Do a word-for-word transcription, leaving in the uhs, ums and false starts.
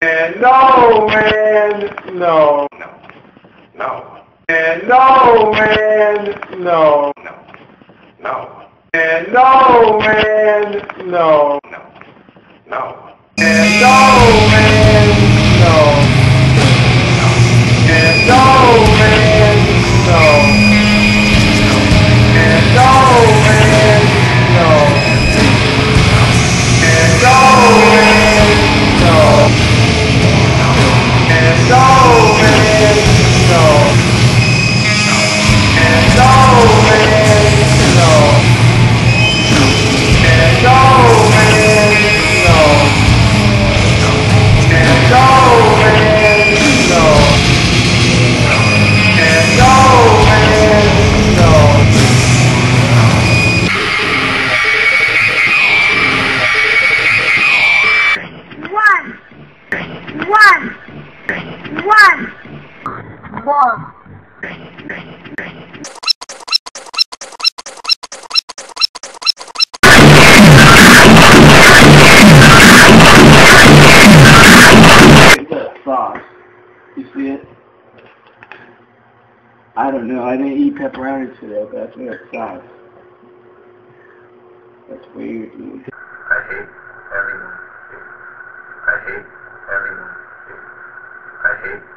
And no, man, no. No. No. And no, man, no. No. No. And no, man, no. No. No. And no, man, no. And no, man, no. And no, man, no. And no, man, no. And no, man, no. And no, man, no. And no, man, no. And no, man, no. And no, man, no. One. One. One. One. Sauce. You see it? I don't know. I didn't eat pepperoni today, but I think it's sauce. That's weird, dude. I hate everyone. I hate everyone. I hate